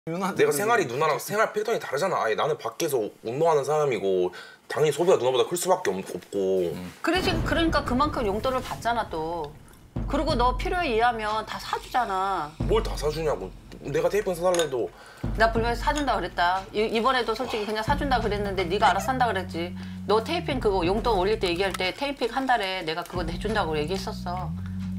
내가 생활이 누나랑 생활 패턴이 다르잖아. 아예 나는 밖에서 운동하는 사람이고 당연히 소비가 누나보다 클 수밖에 없고. 그러니까 그만큼 용돈을 받잖아 또. 그리고 너 필요에 의하면 다 사주잖아. 뭘 다 사주냐고. 내가 테이프 사달래도. 나 분명히 사준다 그랬다. 이번에도 솔직히 그냥 사준다 그랬는데 네가 알아서 산다 그랬지. 너 테이핑 그거 용돈 올릴 때 얘기할 때 테이핑 한 달에 내가 그거 내준다고 얘기했었어.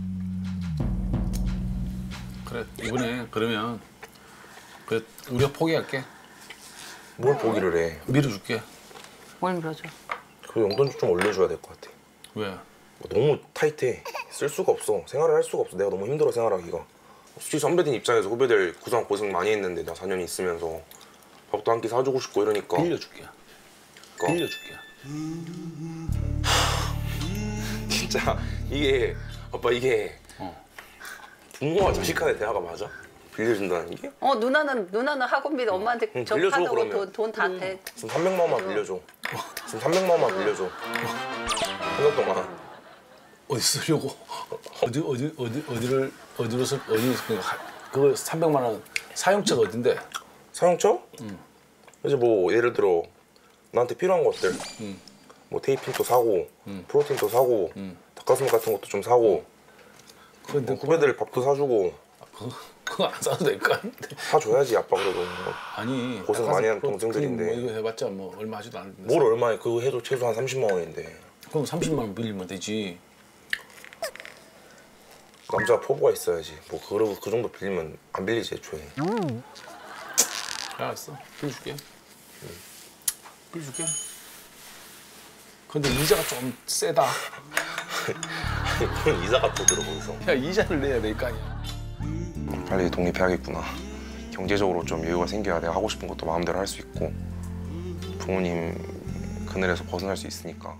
그래 이번에 그러면 그래 우리가 포기할게. 뭘 포기를 해. 밀어줄게. 뭘 밀어줘? 그 용돈 좀 올려줘야 될 것 같아. 왜? 너무 타이트해. 쓸 수가 없어. 생활을 할 수가 없어. 내가 너무 힘들어 생활하기가. 솔직히 선배들 입장에서 후배들 그동안 고생 많이 했는데 나 4년 있으면서 밥도 한 끼 사주고 싶고 이러니까. 빌려줄게. 빌려줄게. 진짜 이게 아빠 이게 부모와 자식 간의 대화가 맞아? 빌려준다는 게? 누나는 학원비 엄마한테 빌려줘, 하자고 그러면. 돈 다 대. 지금 300만 원만 빌려줘. 지금 300만 원만 빌려줘. 1년 동안. 어디 쓰려고? 어디로 쓸 그거 300만 원 사용처가 어딘데? 사용처? 이제 뭐 예를 들어 나한테 필요한 것들 뭐 테이핑도 사고 프로틴도 사고 닭가슴살 같은 것도 좀 사고 근데 후배들 밥도 사주고 그거 안 사도 될 거 아닌데? 사줘야지 아빠 그래도. 아니 고생 많이 한 동생들인데. 뭐 이거 해봤자 뭐 얼마 하지도 않는데. 뭘 얼마에 그거 해도 최소한 30만 원인데. 그럼 30만 원 빌리면 되지. 남자가 포부가 있어야지. 뭐 그러고 그 정도 빌리면 안 빌리지 애초에. 알았어. 빌려줄게. 빌려줄게. 근데 이자가 좀 세다. 그런 이자가 또 들어 거기서. 야 이자를 내야 될 거 아니야. 빨리 독립해야겠구나. 경제적으로 좀 여유가 생겨야 내가 하고 싶은 것도 마음대로 할 수 있고 부모님 그늘에서 벗어날 수 있으니까.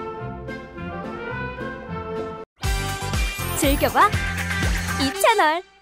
즐겨봐 이 채널.